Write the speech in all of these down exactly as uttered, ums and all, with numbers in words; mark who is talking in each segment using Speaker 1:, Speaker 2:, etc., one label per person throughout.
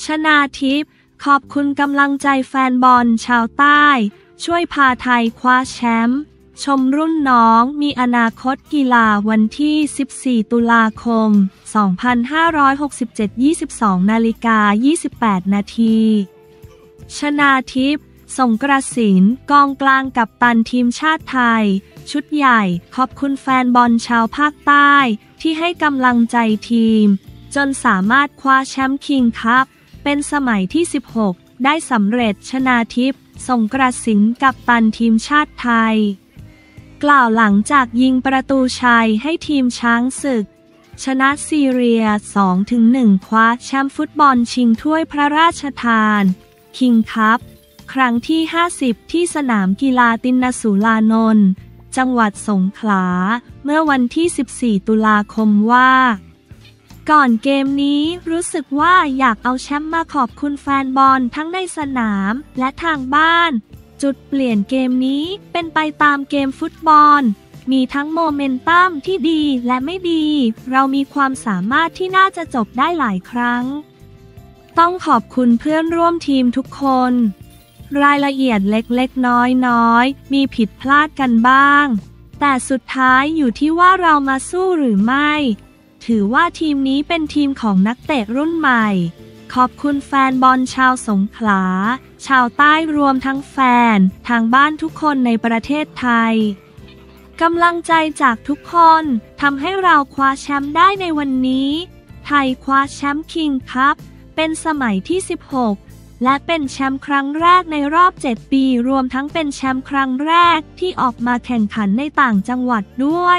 Speaker 1: ชนาทิพย์ขอบคุณกำลังใจแฟนบอลชาวใต้ช่วยพาไทยคว้าแชมป์ชมรุ่นน้องมีอนาคตกีฬาวันที่สิบสี่ตุลาคมสองพันห้าร้อยหกสิบเจ็ด ยี่สิบสองนาฬิกายี่สิบแปดนาทีชนาทิพย์สงกรสินกองกลางกัปตันทีมชาติไทยชุดใหญ่ขอบคุณแฟนบอลชาวภาคใต้ที่ให้กำลังใจทีมจนสามารถคว้าแชมป์คิงส์คัพเป็นสมัยที่สิบหกได้สำเร็จชนาทิพย์สงกรสินกัปตันทีมชาติไทยกล่าวหลังจากยิงประตูชัยให้ทีมช้างศึกชนะซีเรีย สองถึงหนึ่ง คว้าแชมป์ฟุตบอลชิงถ้วยพระราชทานคิงส์คัพครั้งที่ห้าสิบที่สนามกีฬาตินสุรานนท์จังหวัดสงขลาเมื่อวันที่สิบสี่ตุลาคมว่าก่อนเกมนี้รู้สึกว่าอยากเอาแชมป์มาขอบคุณแฟนบอลทั้งในสนามและทางบ้านจุดเปลี่ยนเกมนี้เป็นไปตามเกมฟุตบอลมีทั้งโมเมนตัมที่ดีและไม่ดีเรามีความสามารถที่น่าจะจบได้หลายครั้งต้องขอบคุณเพื่อนร่วมทีมทุกคนรายละเอียดเล็กๆน้อยๆมีผิดพลาดกันบ้างแต่สุดท้ายอยู่ที่ว่าเรามาสู้หรือไม่ถือว่าทีมนี้เป็นทีมของนักเตะรุ่นใหม่ขอบคุณแฟนบอลชาวสงขลาชาวใต้รวมทั้งแฟนทางบ้านทุกคนในประเทศไทยกำลังใจจากทุกคนทำให้เราคว้าแชมป์ได้ในวันนี้ไทยคว้าแชมป์คิงส์คัพเป็นสมัยที่สิบหกและเป็นแชมป์ครั้งแรกในรอบเจ็ดปีรวมทั้งเป็นแชมป์ครั้งแรกที่ออกมาแข่งขันในต่างจังหวัดด้วย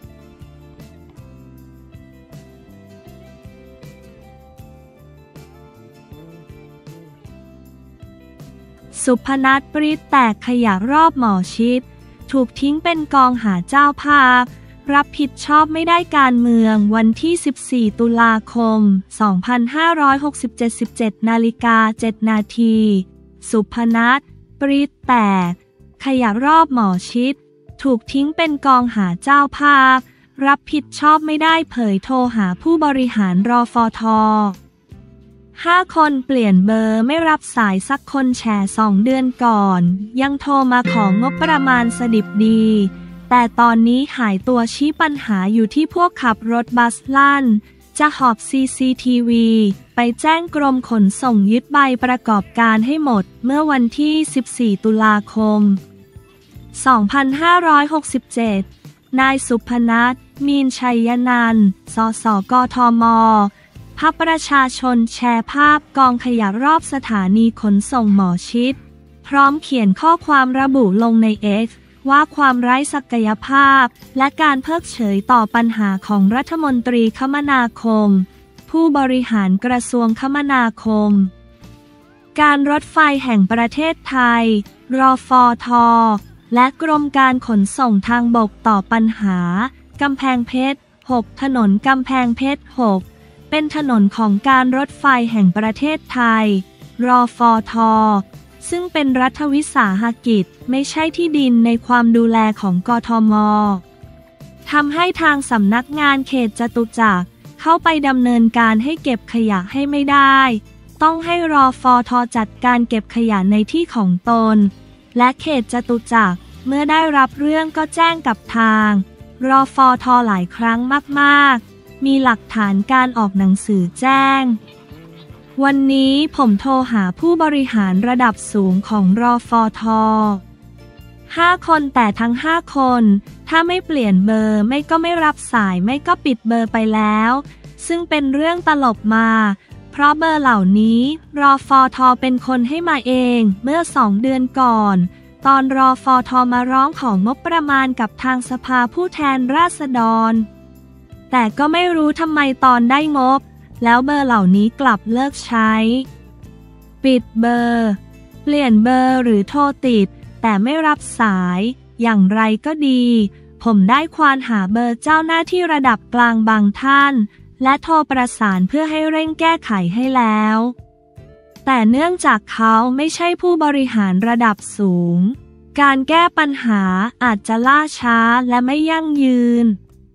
Speaker 1: สุพนัท ปริศแตกขยะรอบหมอชิดถูกทิ้งเป็นกองหาเจ้าภาพรับผิดชอบไม่ได้การเมืองวันที่สิบสี่ตุลาคมสองพันห้าร้อยหกสิบเจ็ด สิบเจ็ดนาฬิกาเจ็ดนาทีสุพนัท ปริศแตกขยะรอบหมอชิดถูกทิ้งเป็นกองหาเจ้าภาพรับผิดชอบไม่ได้เผยโทรหาผู้บริหารรฟทห้าคนเปลี่ยนเบอร์ไม่รับสายสักคนแฉสองเดือนก่อนยังโทรมาของงบประมาณสดิบดีแต่ตอนนี้หายตัวชี้ปัญหาอยู่ที่พวกขับรถบัสลั่นจะหอบ ซี ซี ที วี ไปแจ้งกรมขนส่งยึดใบประกอบการให้หมดเมื่อวันที่สิบสี่ตุลาคมสองพันห้าร้อยหกสิบเจ็ดนายสุพนัท มีนชัยนันท์ สส กทม.พรรคประชาชนแชร์ภาพกองขยะรอบสถานีขนส่งหมอชิดพร้อมเขียนข้อความระบุลงใน เอ็กซ์ ว่าความไร้ศักยภาพและการเพิกเฉยต่อปัญหาของรัฐมนตรีคมนาคมผู้บริหารกระทรวงคมนาคมการรถไฟแห่งประเทศไทยรฟท.และกรมการขนส่งทางบกต่อปัญหากำแพงเพชรหกถนนกำแพงเพชรหกเป็นถนนของการรถไฟแห่งประเทศไทยรฟท.ซึ่งเป็นรัฐวิสาหกิจไม่ใช่ที่ดินในความดูแลของกทม.ทำให้ทางสำนักงานเขตจตุจักรเข้าไปดำเนินการให้เก็บขยะให้ไม่ได้ต้องให้รฟท.จัดการเก็บขยะในที่ของตนและเขตจตุจักรเมื่อได้รับเรื่องก็แจ้งกับทางรฟท.หลายครั้งมากๆมีหลักฐานการออกหนังสือแจ้งวันนี้ผมโทรหาผู้บริหารระดับสูงของรฟท.ห้าคนแต่ทั้งห้าคนถ้าไม่เปลี่ยนเบอร์ไม่ก็ไม่รับสายไม่ก็ปิดเบอร์ไปแล้วซึ่งเป็นเรื่องตลกมาเพราะเบอร์เหล่านี้รฟท.เป็นคนให้มาเองเมื่อสองเดือนก่อนตอนรฟท.มาร้องของงบประมาณกับทางสภาผู้แทนราษฎรแต่ก็ไม่รู้ทำไมตอนได้งบแล้วเบอร์เหล่านี้กลับเลิกใช้ปิดเบอร์เปลี่ยนเบอร์หรือโทรติดแต่ไม่รับสายอย่างไรก็ดีผมได้ควานหาเบอร์เจ้าหน้าที่ระดับกลางบางท่านและโทรประสานเพื่อให้เร่งแก้ไขให้แล้วแต่เนื่องจากเขาไม่ใช่ผู้บริหารระดับสูงการแก้ปัญหาอาจจะล่าช้าและไม่ยั่งยืน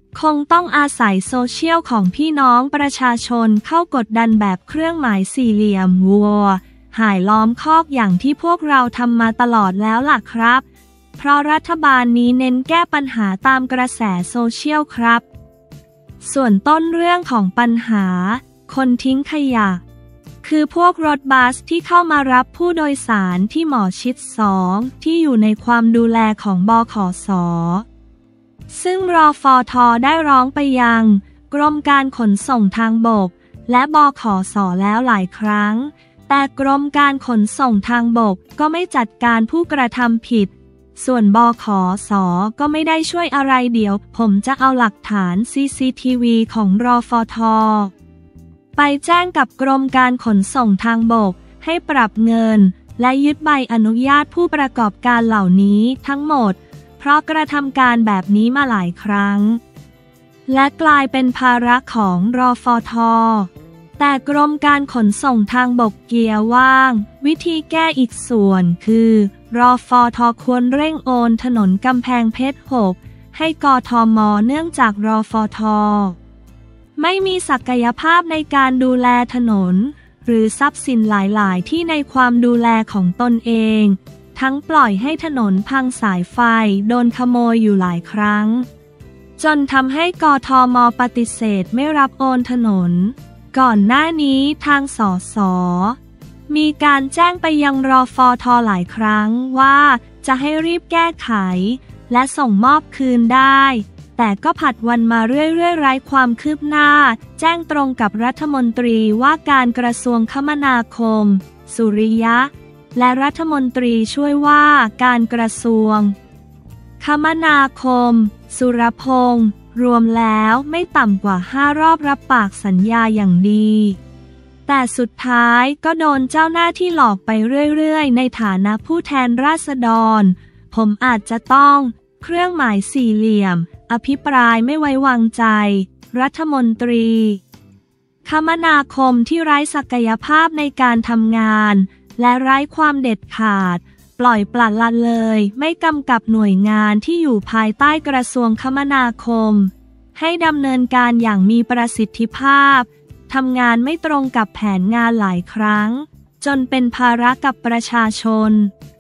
Speaker 1: คงต้องอาศัยโซเชียลของพี่น้องประชาชนเข้ากดดันแบบเครื่องหมายสี่เหลี่ยมวัวหายล้อมคอกอย่างที่พวกเราทำมาตลอดแล้วล่ะครับเพราะรัฐบาลนี้เน้นแก้ปัญหาตามกระแสโซเชียลครับส่วนต้นเรื่องของปัญหาคนทิ้งขยะคือพวกรถบัสที่เข้ามารับผู้โดยสารที่หมอชิดสองที่อยู่ในความดูแลของบขส.ซึ่งรฟท.ได้ร้องไปยังกรมการขนส่งทางบกและบขส.แล้วหลายครั้งแต่กรมการขนส่งทางบกก็ไม่จัดการผู้กระทำผิดส่วนบขส.ก็ไม่ได้ช่วยอะไรเดี๋ยวผมจะเอาหลักฐาน ซี ซี ที วี ของรฟท.ไปแจ้งกับกรมการขนส่งทางบกให้ปรับเงินและยึดใบอนุญาตผู้ประกอบการเหล่านี้ทั้งหมดเพราะกระทำการแบบนี้มาหลายครั้งและกลายเป็นภาระของรฟท.แต่กรมการขนส่งทางบกเกียร์ว่างวิธีแก้อีกส่วนคือรฟท.ควรเร่งโอนถนนกำแพงเพชรหกให้กทม.เนื่องจากรฟท.ไม่มีศักยภาพในการดูแลถนนหรือทรัพย์สินหลายๆที่ในความดูแลของตนเองทั้งปล่อยให้ถนนพังสายไฟโดนขโมยอยู่หลายครั้งจนทำให้กทม.ปฏิเสธไม่รับโอนถนนก่อนหน้านี้ทางสส.มีการแจ้งไปยังรฟท.หลายครั้งว่าจะให้รีบแก้ไขและส่งมอบคืนได้แต่ก็ผัดวันมาเรื่อยๆไร้ความคืบหน้าแจ้งตรงกับรัฐมนตรีว่าการกระทรวงคมนาคมสุริยะและรัฐมนตรีช่วยว่าการกระทรวงคมนาคมสุรพงษ์รวมแล้วไม่ต่ำกว่าห้ารอบรับปากสัญญาอย่างดีแต่สุดท้ายก็โดนเจ้าหน้าที่หลอกไปเรื่อยๆในฐานะผู้แทนราษฎรผมอาจจะต้องเครื่องหมายสี่เหลี่ยมอภิปรายไม่ไว้วางใจรัฐมนตรีคมนาคมที่ไร้ศักยภาพในการทำงานและไร้ความเด็ดขาดปล่อยปละละเลยไม่กำกับหน่วยงานที่อยู่ภายใต้กระทรวงคมนาคมให้ดำเนินการอย่างมีประสิทธิภาพทำงานไม่ตรงกับแผนงานหลายครั้งจนเป็นภาระกับประชาชน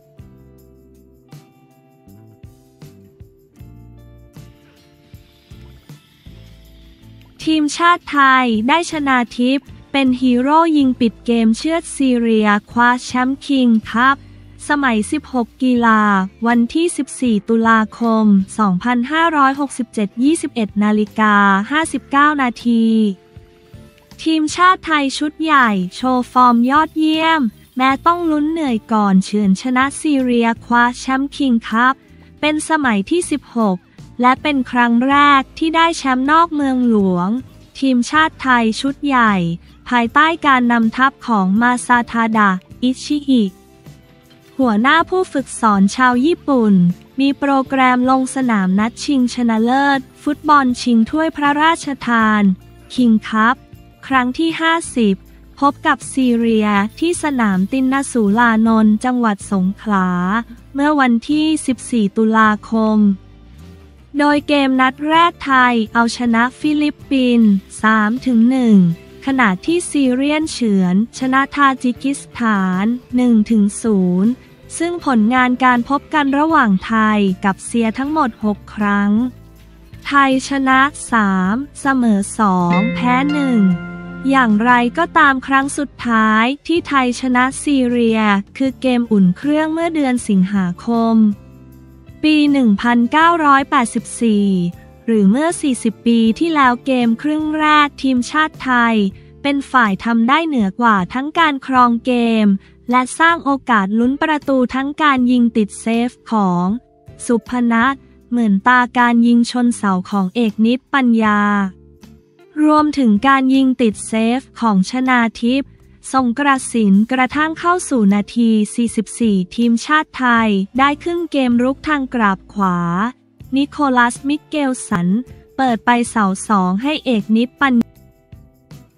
Speaker 1: ทีมชาติไทยได้ชนะทิพย์เป็นฮีโร่ยิงปิดเกมเชือดซีเรียคว้าแชมป์คิงคัพสมัยสิบหกกีฬาวันที่สิบสี่ตุลาคมสองพันห้าร้อยหกสิบเจ็ด ยี่สิบเอ็ดนาฬิกาห้าสิบเก้านาทีทีมชาติไทยชุดใหญ่โชว์ฟอร์มยอดเยี่ยมแม้ต้องลุ้นเหนื่อยก่อนเฉือนชนะซีเรียคว้าแชมป์คิงคัพเป็นสมัยที่สิบหกและเป็นครั้งแรกที่ได้แชมป์นอกเมืองหลวงทีมชาติไทยชุดใหญ่ภายใต้การนำทัพของมาซาทาดะอิชิอิหัวหน้าผู้ฝึกสอนชาวญี่ปุ่นมีโปรแกรมลงสนามนัดชิงชนะเลิศฟุตบอลชิงถ้วยพระราชทานคิงคัพครั้งที่ห้าสิบพบกับซีเรียที่สนามตินนาสูลานนท์จังหวัดสงขลาเมื่อวันที่สิบสี่ตุลาคมโดยเกมนัดแรกไทยเอาชนะฟิลิปปินส์ สามถึงหนึ่ง ขณะที่ซีเรียนเฉือนชนะทาจิกิสถาน หนึ่งถึงศูนย์ ซึ่งผลงานการพบกันระหว่างไทยกับเซียทั้งหมดหกครั้งไทยชนะสามเสมอสองแพ้หนึ่งอย่างไรก็ตามครั้งสุดท้ายที่ไทยชนะซีเรียคือเกมอุ่นเครื่องเมื่อเดือนสิงหาคมปี หนึ่งพันเก้าร้อยแปดสิบสี่ หรือเมื่อ สี่สิบ ปีที่แล้วเกมครึ่งแรกทีมชาติไทยเป็นฝ่ายทำได้เหนือกว่าทั้งการครองเกมและสร้างโอกาสลุ้นประตูทั้งการยิงติดเซฟของสุพนัทเหมือนตาการยิงชนเสาของเอกนิตปัญญารวมถึงการยิงติดเซฟของชนาทิพย์ส่งกระสินกระทั่งเข้าสู่นาที สี่สิบสี่ ทีมชาติไทยได้ครึ่งเกมรุกทางกราบขวานิโคลัสมิเกลสันเปิดไปเสาสองให้เอกนิตปัญญา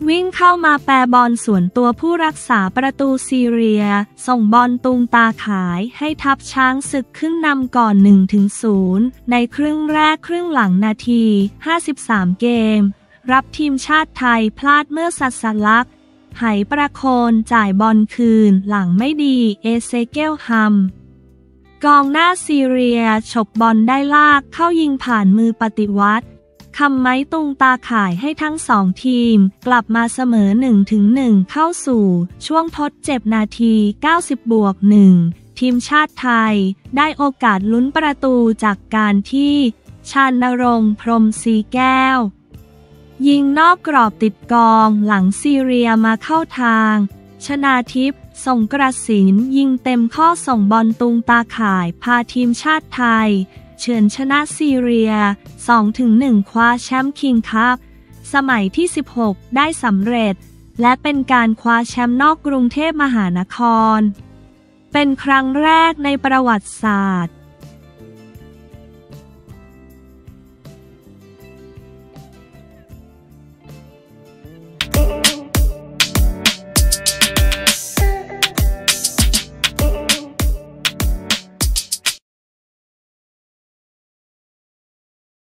Speaker 1: วิ่งเข้ามาแปรบอลสวนตัวผู้รักษาประตูซีเรียส่งบอลตุงตาขายให้ทัพช้างศึกขึ้นนำก่อน หนึ่งถึงศูนย์ ในครึ่งแรกครึ่งหลังนาที ห้าสิบสาม เกมรับทีมชาติไทยพลาดเมื่อสัสลักษณ์ไหประโคนจ่ายบอลคืนหลังไม่ดีเอเซเกลฮัมกองหน้าซีเรียฉกบอลได้ลากเข้ายิงผ่านมือปฏิวัติคำไม้ตุงตาข่ายให้ทั้งสองทีมกลับมาเสมอ หนึ่งถึงหนึ่ง เข้าสู่ช่วงทดเจ็บนาที เก้าสิบบวกหนึ่ง ทีมชาติไทยได้โอกาสลุ้นประตูจากการที่ชานรงค์พรหมศรีแก้วยิงนอกกรอบติดกองหลังซีเรียมาเข้าทางชนาทิพย์ส่งกระสินยิงเต็มข้อส่งบอลตุงตาข่ายพาทีมชาติไทยเฉือนชนะซีเรีย สองถึงหนึ่ง คว้าแชมป์คิงคัพสมัยที่ สิบหก ได้สำเร็จและเป็นการคว้าแชมป์นอกกรุงเทพมหานครเป็นครั้งแรกในประวัติศาสตร์